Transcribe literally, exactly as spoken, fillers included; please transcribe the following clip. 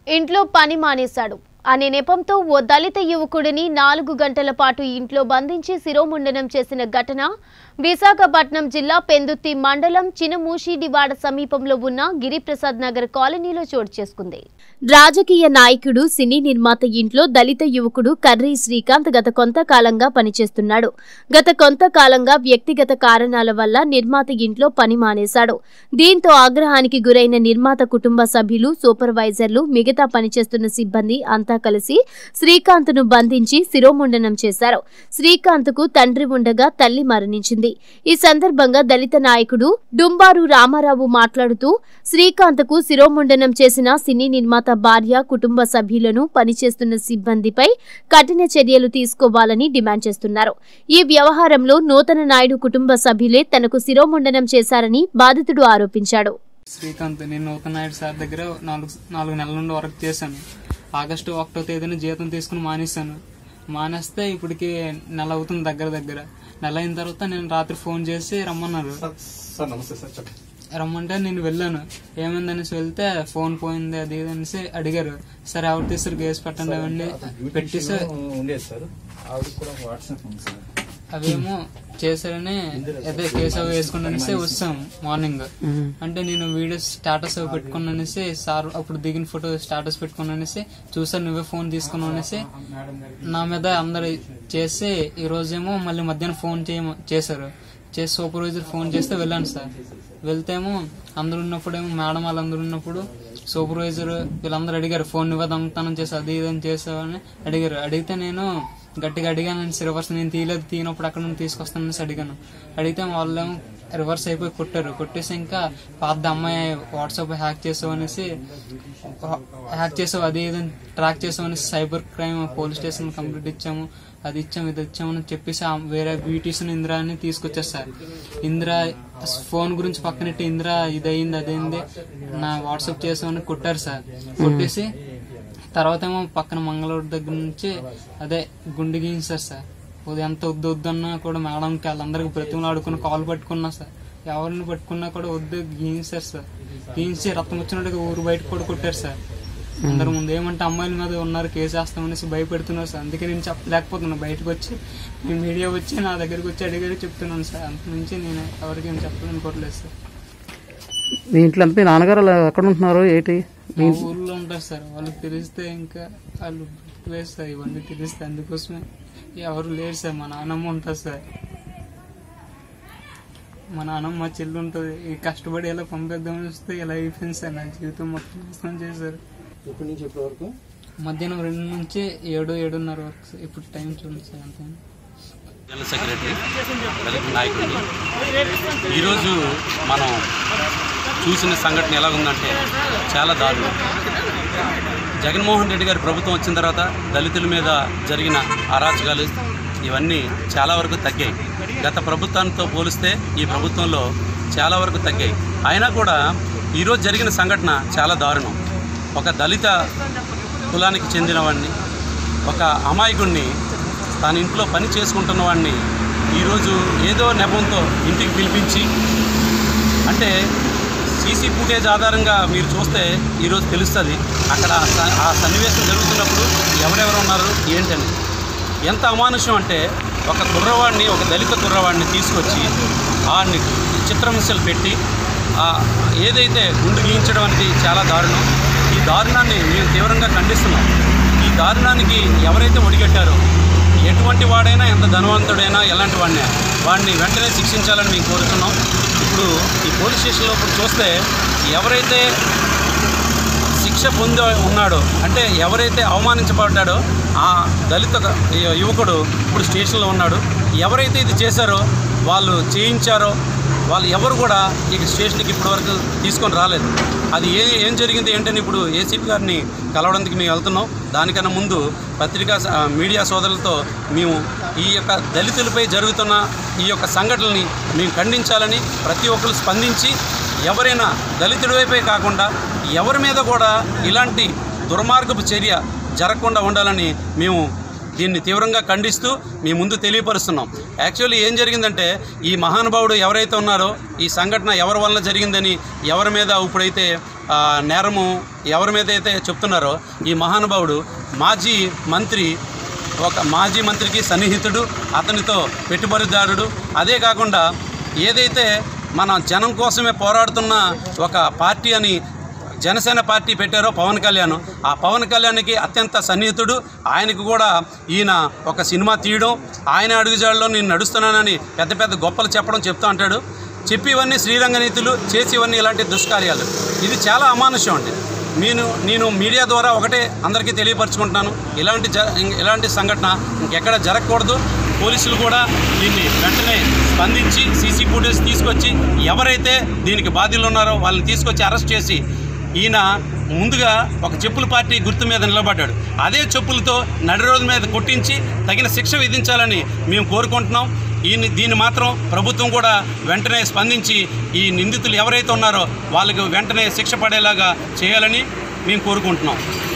ఇంట్లో పని మానేశాడు అనే నెపంతో ఓ దళిత యువకుడిని నాలుగు గంటల పాటు ఇంట్లో బంధించి శిరోముండనం చేసిన ఘటన విశాఖపట్నం జిల్లా పెందుర్తి మండలం చినమూషిడివాడ సమీపంలో ఉన్న గిరిప్రసాద్ నగర్ కాలనీలో చోటు చేసుకుంది. రాజకీయ నాయకుడు సినీ నిర్మాత ఇంట్లో దళిత యువకుడు కర్రీ శ్రీకాంత్ గత కొంతకాలంగా పనిచేస్తున్నాడు. గత కొంతకాలంగా వ్యక్తిగత కారణాల వల్ల నిర్మాత ఇంట్లో పని మానేశాడు. దీంతో ఆగ్రహానికి గురైన నిర్మాత కుటుంబ సభ్యులు, సూపర్వైజర్లు, మిగతా పనిచేస్తున్న సిబ్బంది అంతా కలిసి శ్రీకాంత్ ను బంధించి శిరోముండనం చేశారు. శ్రీకాంత్ కు తండ్రి ఉండగా తల్లి మరణించింది. ఈ సందర్భంగా దళిత నాయకుడు డుంబారు రామారావు మాట్లాడుతూ శ్రీకాంత్ కు శిరోముండనం చేసిన సినీ నిర్మాత భార్య, కుటుంబ సభ్యులను, పనిచేస్తున్న సిబ్బందిపై కఠిన చర్యలు తీసుకోవాలని డిమాండ్ చేస్తున్నారు. ఈ వ్యవహారంలో నూతన నాయుడు కుటుంబ సభ్యులే తనకు శిరోముండనం చేశారని బాధితుడు ఆరోపించాడు. శ్రీకాంత్ నేను నూతన నాయుడు సార్ దగ్గర నాలుగు నాలుగు నెలల నుండి వర్క్ చేశాను. ఆగస్టు ఒకటో తేదీన జీతం తీసుకుని మానేశాను. మానేస్తే ఇప్పటికి నెల అవుతుంది. దగ్గర దగ్గర నెల అయిన తర్వాత నేను రాత్రి ఫోన్ చేసి రమ్మన్నారు. రమ్మంటే నేను వెళ్ళాను. ఏమైందనేసి వెళ్తే ఫోన్ పోయింది అది ఇది అనేసి అడిగారు. సరే ఎవరు తీసారు కేసు పెట్టండి అవన్నీ పెట్టేసి అవేమో చేశారని అదే కేసు అవి వేసుకున్నానేసి వచ్చాం మార్నింగ్. అంటే నేను వీడియో స్టేటస్ అవి పెట్టుకున్నానేసి సార్ అప్పుడు దిగిన ఫోటో స్టేటస్ పెట్టుకున్నానేసి చూసారు నువ్వే ఫోన్ తీసుకున్నావు అనేసి నా మీద అందరు చేసి ఈ రోజేమో మళ్ళీ మధ్యాహ్నం ఫోన్ చేశారు. చేసి సూపర్వైజర్ ఫోన్ చేస్తే వెళ్ళాను సార్. వెళ్తేమో అందరు ఉన్నప్పుడేమో మేడం వాళ్ళందరూ ఉన్నప్పుడు సూపర్వైజర్ వీళ్ళందరూ అడిగారు ఫోన్ నువ్వే దొంగతనం చేసావు అది ఇదని చేసావని అడిగారు. అడిగితే నేను గట్టిగా అడిగాను. రివర్స్ నేను తీయలేదు, తీయనప్పుడు అక్కడ నుంచి తీసుకొస్తానని అడిగాను. అడిగితే వాళ్ళేమో రివర్స్ అయిపోయి కొట్టారు. కొట్టేసి ఇంకా పాత అమ్మాయి వాట్సాప్ హ్యాక్ చేసావు అనేసి హ్యాక్ చేసావు అది ఇది ట్రాక్ చేసావు అనేసి cyber crime police station complete ఇచ్చాము, అది ఇచ్చాము ఇది ఇచ్చామని చెప్పేసి వేరే బ్యూటీషన్ ఇందిరా అని తీసుకొచ్చేస్తారు. ఇందిరా ఫోన్ గురించి పక్కనెట్టి ఇందిరా ఇదయింది అదైంది నా వాట్సాప్ చేసామని కొట్టారు సార్. కొట్టేసి తర్వాత ఏమో పక్కన మంగళూరు దగ్గర నుంచి అదే గుండె గీయించారు సార్. ఎంత వద్దు వద్దన్నా కూడా మేడంకి వాళ్ళందరికి బ్రతిమలు ఆడుకుని కాలు పట్టుకున్నా సార్. ఎవరిని పట్టుకున్నా కూడా వద్దు గీయించారు సార్. గీయించి రక్తం వచ్చినట్టుగా ఊరు బయటకు కూడా కొట్టారు సార్. అందరి ముందు ఏమంటే అమ్మాయిల మీద ఉన్నారు కేసు వేస్తామనేసి భయపెడుతున్నారు సార్. అందుకే నేను చెప్పలేకపోతున్నాను. బయటకు వచ్చి మీ మీడియా వచ్చి నా దగ్గరికి వచ్చి అడిగారు చెప్తున్నాను సార్. అంత నుంచి నేను ఎవరికి ఏం చెప్పాలనుకోవట్లేదు సార్. మీ ఇంట్లో మీ నాన్నగారు ఎక్కడ ఉంటున్నారు ఏంటి? మా ఊర్లో ఉంటారు సార్. వాళ్ళకి తెలిస్తే ఇంకా వాళ్ళు వేస్తారు ఇవన్నీ తెలిస్తే. అందుకోసమే ఎవరు లేరు సార్. మా నాన్నమ్మ ఉంటుంది సార్. మా నాన్నమ్మ మా చెల్లి ఉంటుంది. ఈ కష్టపడి ఎలా పంపిద్దామని వస్తే ఇలా అయిపోయింది సార్. నా జీవితం మొత్తం నాశనం చేశారు. ఎప్పటి నుంచి ఎప్పటి వరకు? మధ్యాహ్నం రెండు నుంచి ఏడు ఏడున్నర వరకు సార్. ఇప్పుడు టైం చూడండి సార్. అంతే. జనరల్ సెక్రటరీ దళిత నాయకుడిని. ఈరోజు మనం చూసిన సంఘటన ఎలా ఉందంటే చాలా దారుణం. జగన్మోహన్ రెడ్డి గారి ప్రభుత్వం వచ్చిన తర్వాత దళితుల మీద జరిగిన అరాచకాలు ఇవన్నీ చాలా వరకు తగ్గాయి. గత ప్రభుత్వంతో పోలిస్తే ఈ ప్రభుత్వంలో చాలా వరకు తగ్గాయి. అయినా కూడా ఈరోజు జరిగిన సంఘటన చాలా దారుణం. ఒక దళిత కులానికి చెందిన వాడిని, ఒక అమాయకుడిని, తన ఇంట్లో పని చేసుకుంటున్న వాడిని ఈరోజు ఏదో నెపంతో ఇంటికి పిలిపించి, అంటే సీసీ ఫుటేజ్ ఆధారంగా మీరు చూస్తే ఈరోజు తెలుస్తుంది అక్కడ ఆ సన్నివేశం జరుగుతున్నప్పుడు ఎవరెవరు ఉన్నారు ఏంటని. ఎంత అమానుషం అంటే ఒక కుర్రవాడిని, ఒక దళిత కుర్రవాడిని తీసుకొచ్చి వాడిని చిత్రహింసలు పెట్టి ఏదైతే గుండు గీయించడం అనేది చాలా దారుణం. ఈ దారుణాన్ని మేము తీవ్రంగా ఖండిస్తున్నాం. ఈ దారుణానికి ఎవరైతే ఒడిగట్టారో ఎటువంటి వాడైనా, ఎంత ధనవంతుడైనా, ఎలాంటి వాడినా వాడిని వెంటనే శిక్షించాలని మేము కోరుతున్నాం. ఇప్పుడు ఈ పోలీస్ స్టేషన్లో ఇప్పుడు చూస్తే ఎవరైతే శిక్ష పొంది ఉన్నాడో, అంటే ఎవరైతే అవమానించబడ్డాడో ఆ దళిత యువకుడు ఇప్పుడు స్టేషన్లో ఉన్నాడు. ఎవరైతే ఇది చేశారో వాళ్ళు చేయించారో వాళ్ళు ఎవరు కూడా ఈ స్టేషన్కి ఇప్పటివరకు తీసుకొని రాలేదు. అది ఏ ఏం జరిగింది ఏంటని ఇప్పుడు ఏసీపీ గారిని కలవడానికి మేము వెళ్తున్నాం. దానికన్నా ముందు పత్రికా మీడియా సోదరులతో మేము ఈ యొక్క దళితులపై జరుగుతున్న ఈ యొక్క సంఘటనల్ని మేము ఖండించాలని ప్రతి ఒక్కరు స్పందించి ఎవరైనా దళితుడి వైపే కాకుండా ఎవరి మీద కూడా ఇలాంటి దుర్మార్గపు చర్య జరగకుండా ఉండాలని మేము దీన్ని తీవ్రంగా ఖండిస్తూ మీ ముందు తెలియపరుస్తున్నాం. యాక్చువల్లీ ఏం జరిగిందంటే ఈ మహానుభావుడు ఎవరైతే ఉన్నారో ఈ సంఘటన ఎవరి వల్ల జరిగిందని ఎవరి మీద ఇప్పుడైతే నేరము ఎవరి మీద అయితే చెప్తున్నారో ఈ మహానుభావుడు మాజీ మంత్రి, ఒక మాజీ మంత్రికి సన్నిహితుడు, అతనితో పెట్టుబడిదారుడు. అదే కాకుండా ఏదైతే మన జనం కోసమే పోరాడుతున్న ఒక పార్టీ అని జనసేన పార్టీ పెట్టారో పవన్ కళ్యాణ్, ఆ పవన్ కళ్యాణ్కి అత్యంత సన్నిహితుడు. ఆయనకు కూడా ఈయన ఒక సినిమా తీయడం, ఆయన అడుగుజాడలో నేను నడుస్తున్నానని పెద్ద పెద్ద గొప్పలు చెప్పడం చెప్తూ అంటాడు. చెప్పివన్నీ శ్రీరంగ నీతులు, చేసేవన్నీ ఇలాంటి దుష్కార్యాలు. ఇది చాలా అమానుష్యం అండి. నేను నేను మీడియా ద్వారా ఒకటే అందరికీ తెలియపరచుకుంటున్నాను, ఇలాంటి జ ఇలాంటి సంఘటన ఇంకెక్కడ జరగకూడదు. పోలీసులు కూడా దీన్ని వెంటనే స్పందించి సీసీ ఫుటేజ్ తీసుకొచ్చి ఎవరైతే దీనికి బాధ్యులు ఉన్నారో వాళ్ళని తీసుకొచ్చి అరెస్ట్ చేసి, ఈయన ముందుగా ఒక చెప్పుల పార్టీ గుర్తు మీద నిలబడ్డాడు, అదే చెప్పులతో నడి రోజు మీద కొట్టించి తగిన శిక్ష విధించాలని మేము కోరుకుంటున్నాం. ఈయన దీన్ని మాత్రం ప్రభుత్వం కూడా వెంటనే స్పందించి ఈ నిందితులు ఎవరైతే ఉన్నారో వాళ్ళకి వెంటనే శిక్ష పడేలాగా చేయాలని మేము కోరుకుంటున్నాం.